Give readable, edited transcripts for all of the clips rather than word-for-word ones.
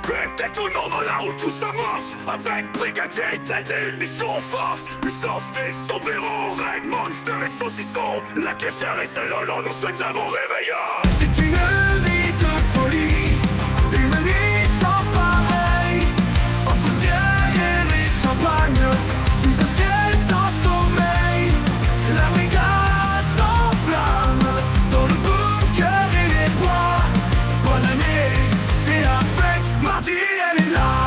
Peut-être au nom de la route tout s'amorce. Avec brigadier, tête et une mission en force. Puissance des sombreros, Red Monster et saucisson. La caissière et celle là nous souhaite un bon réveillon. C'est une nuit de folie, une nuit sans pareil. Entre bière et champagne, sous un ciel sans sommeil. La brigade s'enflamme dans le bunker et les bois. Bonne année, c'est la fête, mardi elle est là.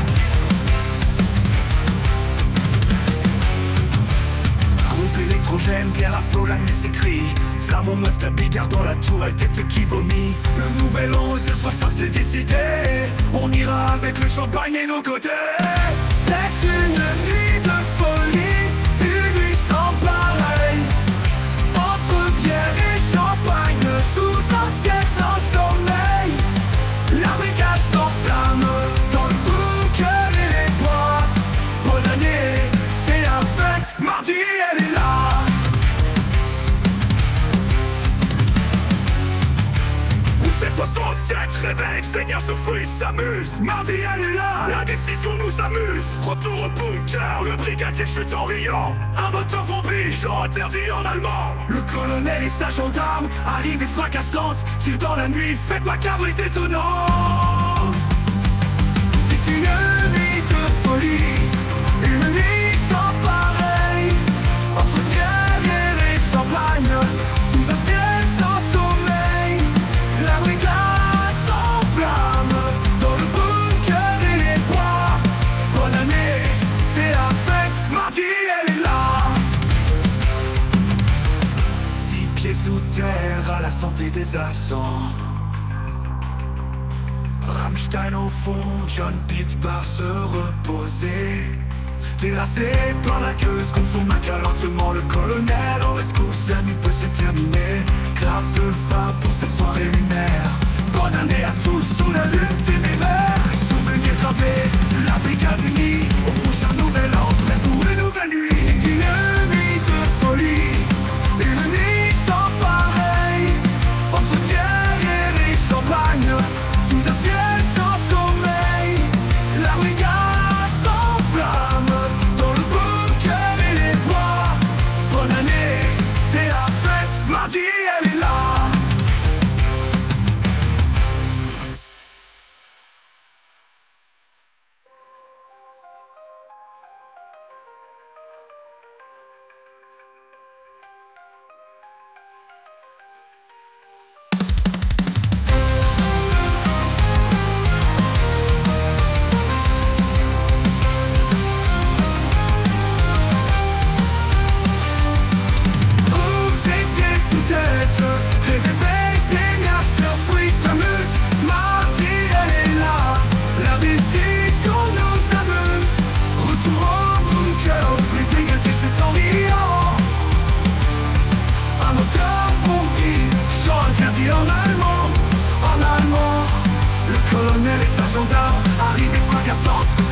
Groupe électrogène, guerre à flot, la nuit s'écrit. Flamme au must à bigard dans la tour, elle tête qui vomit. Le nouvel an, 60 c'est décidé. On ira avec le champagne et nos côtés. C'est une nuit de folie, une nuit sans pareil. Entre bière et champagne, sous un ciel sans sommeil. La brigade s'enflamme dans le bunker et les bois. Bonne année, c'est la fête, mardi elle est là. Cette 64 réveille, Seigneur se fruit, s'amuse. Mardi elle est là, la décision nous amuse. Retour au bunker, le brigadier chute en riant. Un moteur vombi, genre interdit en allemand. Le colonel et sa gendarme, arrivée fracassante. Tir dans la nuit, fête macabre et détonnante. C'est une nuit de folie, une nuit sans pareil. Entre bière et champagne, sous un ciel sans sommeil. La brigade s'enflamme dans le bunker et les bois. Bonne année, c'est la fête, mardi elle est là. 6 pieds sous terre à la santé des absents. Rammstein au fond, John Pitt part se reposer. Terrassé par la queue, consomme lentement le colonel en rescousse, la nuit peut se terminer. Grave de faim pour cette soirée lunaire. Bonne année à tous sous la lune téméraire. Souvenirs gravés, la brigade unie. Au prochain nouvel an, prêt pour une nouvelle nuit. C'est une nuit de folie, une nuit sans pareil. Entre bière et champagne, sous un ciel sans sommeil. La brigade s'enflamme dans le bunker et les bois. Bonne année, c'est la fête, mardi elle est là. En allemand, le colonel et sa gendarme, arrivée fracassante.